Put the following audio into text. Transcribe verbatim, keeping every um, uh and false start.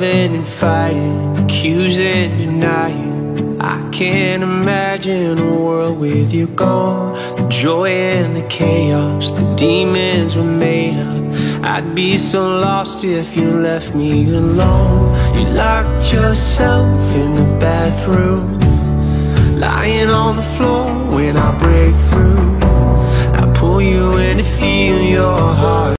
loving and fighting, accusing, denying. I can't imagine a world with you gone. The joy and the chaos, the demons were made up. I'd be so lost if you left me alone. You locked yourself in the bathroom, lying on the floor when I break through. I pull you in to feel your heart.